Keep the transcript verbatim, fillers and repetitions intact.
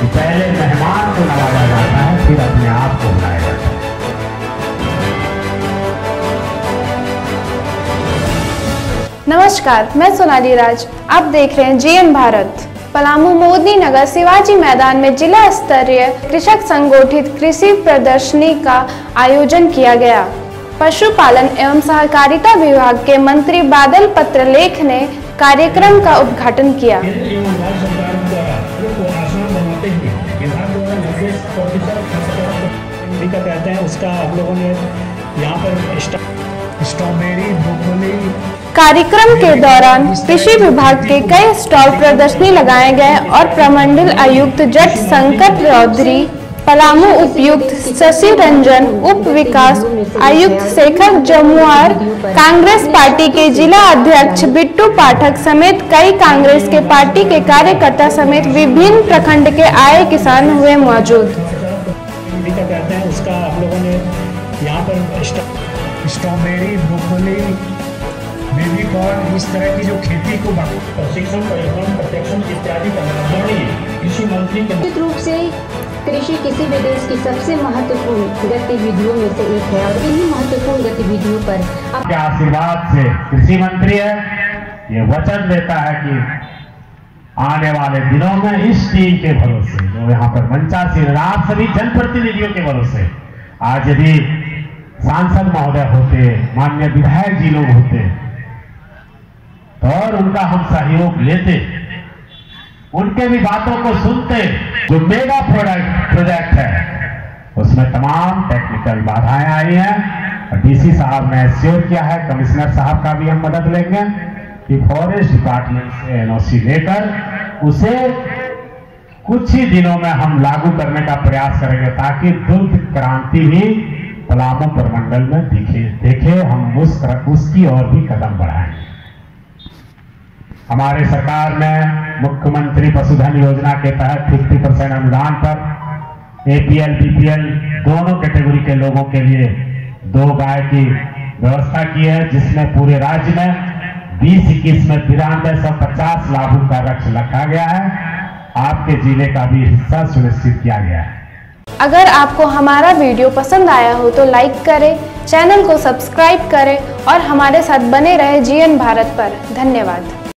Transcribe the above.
कि पहले मेहमान को नवाजा जाता है, फिर अपने आप को बुलाया जाता है। नमस्कार, मैं सोनाली राज, आप देख रहे हैं जीएन भारत। पलामू मोदी नगर शिवाजी मैदान में जिला स्तरीय कृषक संगठित कृषि प्रदर्शनी का आयोजन किया गया। पशुपालन एवं सहकारिता विभाग के मंत्री बादल पत्रलेख ने कार्यक्रम का उद्घाटन किया। कहते हैं उसका आप लोगों ने यहाँ पर स्ट्रॉबेरी ब्रोकोली। कार्यक्रम के दौरान कृषि विभाग के कई स्टॉल प्रदर्शनी लगाए गए और प्रमंडल आयुक्त जट शंकर चौधरी, पलामू उपायुक्त शशि रंजन, उप विकास आयुक्त शेखर जमुआर, कांग्रेस पार्टी के जिला अध्यक्ष बिट्टू पाठक समेत कई कांग्रेस के पार्टी के कार्यकर्ता समेत विभिन्न प्रखंड के आए किसान हुए मौजूद। कहते हैं उसका आप लोगों ने यहाँ पर स्ट्रॉबेरी ब्रोकोली बेबी कॉर्न इस तरह की जो खेती को प्रशिक्षण परिवहन प्रशिक्षण इत्यादि कृषि मंत्री के निश्चित रूप से कृषि किसी भी देश की सबसे महत्वपूर्ण गतिविधियों में से एक है और इन्हीं महत्वपूर्ण गतिविधियों पर आपके आशीर्वाद से कृषि मंत्री है, ये वचन देता है कि आने वाले दिनों में इस टीम के भरोसे जो यहाँ पर मंचा से आप सभी जनप्रतिनिधियों के भरोसे आज यदि सांसद महोदय होते, माननीय विधायक जी लोग होते और उनका हम सहयोग लेते, उनके भी बातों को सुनते, जो मेगा प्रोडक्ट प्रोजेक्ट है उसमें तमाम टेक्निकल बाधाएं आई हैं और डीसी साहब ने श्योर किया है, कमिश्नर साहब का भी हम मदद लेंगे कि फॉरेस्ट डिपार्टमेंट से एनओसी लेकर उसे कुछ ही दिनों में हम लागू करने का प्रयास करेंगे ताकि दुग्ध क्रांति भी पलामू प्रमंडल में दिखे देखे हम उस उसकी और भी कदम बढ़ाएंगे। हमारे सरकार ने मुख्यमंत्री पशुधन योजना के तहत पचास परसेंट अनुदान पर एपीएल बीपीएल दोनों कैटेगरी के लोगों के लिए दो गाय की व्यवस्था की है, जिसमें पूरे राज्य में बीस इक्कीस में तिरानवे सौ पचास लाभों का लक्ष्य रखा गया है। आपके जिले का भी हिस्सा सुनिश्चित किया गया है। अगर आपको हमारा वीडियो पसंद आया हो तो लाइक करें, चैनल को सब्सक्राइब करें और हमारे साथ बने रहे जीएन भारत पर। धन्यवाद।